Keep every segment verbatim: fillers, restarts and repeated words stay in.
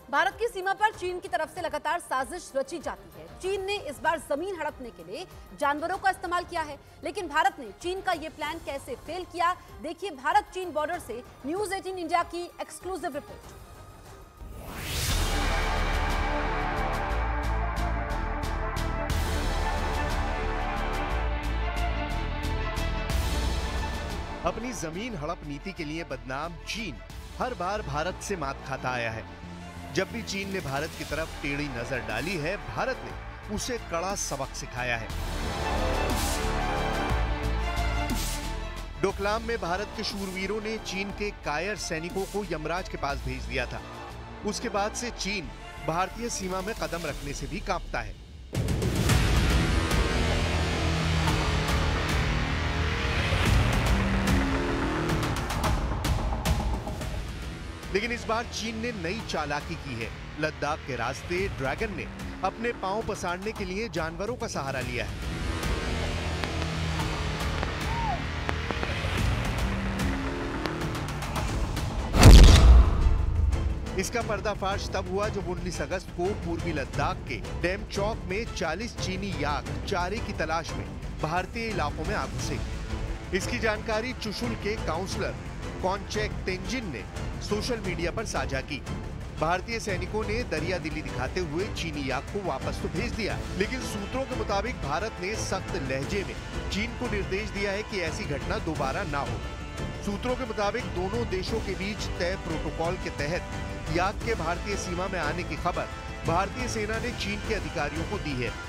भारत की सीमा पर चीन की तरफ से लगातार साजिश रची जाती है। चीन ने इस बार जमीन हड़पने के लिए जानवरों का इस्तेमाल किया है, लेकिन भारत ने चीन का यह प्लान कैसे फेल किया, देखिए भारत चीन बॉर्डर से न्यूज अठारह इंडिया की एक्सक्लूसिव रिपोर्ट। अपनी जमीन हड़प नीति के लिए बदनाम चीन हर बार भारत से मात खाता आया है। जब भी चीन ने भारत की तरफ टेढ़ी नजर डाली है, भारत ने उसे कड़ा सबक सिखाया है। डोकलाम में भारत के शूरवीरों ने चीन के कायर सैनिकों को यमराज के पास भेज दिया था। उसके बाद से चीन भारतीय सीमा में कदम रखने से भी कांपता है। लेकिन इस बार चीन ने नई चालाकी की है। लद्दाख के रास्ते ड्रैगन ने अपने पांव पसारने के लिए जानवरों का सहारा लिया है। इसका पर्दाफाश तब हुआ जब उन्नीस अगस्त को पूर्वी लद्दाख के डेमचौक में चालीस चीनी याक चारे की तलाश में भारतीय इलाकों में आ घुसे। इसकी जानकारी चुशुल के काउंसलर कॉन्चेक तेंजिन ने सोशल मीडिया पर साझा की। भारतीय सैनिकों ने दरिया दिली दिखाते हुए चीनी याक को वापस तो भेज दिया, लेकिन सूत्रों के मुताबिक भारत ने सख्त लहजे में चीन को निर्देश दिया है कि ऐसी घटना दोबारा ना हो। सूत्रों के मुताबिक दोनों देशों के बीच तय प्रोटोकॉल के तहत याक के भारतीय सीमा में आने की खबर भारतीय सेना ने चीन के अधिकारियों को दी है।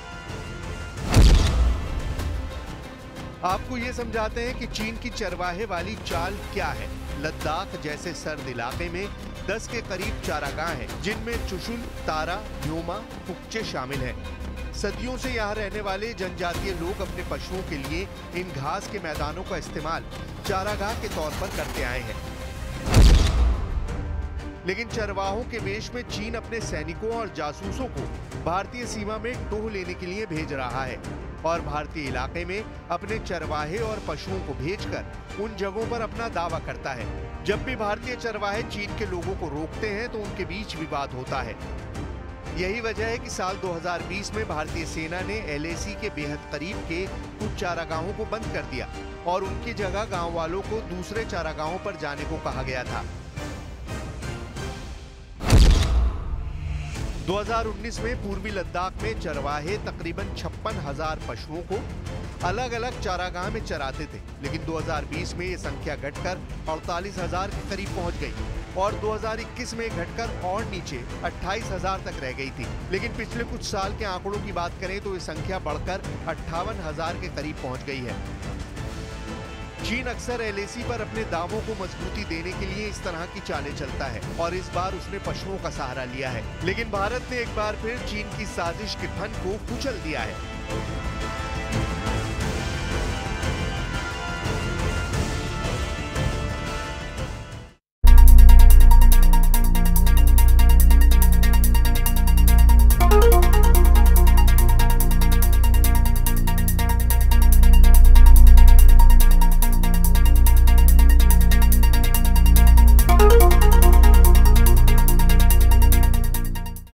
आपको ये समझाते हैं कि चीन की चरवाहे वाली चाल क्या है। लद्दाख जैसे सर्द इलाके में दस के करीब चारागाह हैं, जिनमें चुशुल, तारा, ह्योमा, पुक्चे शामिल हैं। सदियों से यहाँ रहने वाले जनजातीय लोग अपने पशुओं के लिए इन घास के मैदानों का इस्तेमाल चारागाह के तौर पर करते आए हैं। लेकिन चरवाहों के वेश में चीन अपने सैनिकों और जासूसों को भारतीय सीमा में टोह लेने के लिए भेज रहा है और भारतीय इलाके में अपने चरवाहे और पशुओं को भेजकर उन जगहों पर अपना दावा करता है। जब भी भारतीय चरवाहे चीन के लोगों को रोकते हैं तो उनके बीच विवाद होता है। यही वजह है कि साल दो हज़ार बीस में भारतीय सेना ने एल ए सी के बेहद करीब के कुछ चारागाहों को बंद कर दिया और उनकी जगह गांव वालों को दूसरे चारागाहों पर जाने को कहा गया था। दो हज़ार उन्नीस में पूर्वी लद्दाख में चरवाहे तकरीबन छप्पन हजार पशुओं को अलग अलग चारागाह में चराते थे, लेकिन दो हज़ार बीस में ये संख्या घटकर अड़तालीस हजार के करीब पहुंच गई और दो हज़ार इक्कीस में घटकर और नीचे अट्ठाईस हजार तक रह गई थी। लेकिन पिछले कुछ साल के आंकड़ों की बात करें तो ये संख्या बढ़कर अट्ठावन हजार के करीब पहुंच गई है। चीन अक्सर एल ए सी पर अपने दावों को मजबूती देने के लिए इस तरह की चालें चलता है और इस बार उसने पशुओं का सहारा लिया है। लेकिन भारत ने एक बार फिर चीन की साजिश के फन को कुचल दिया है।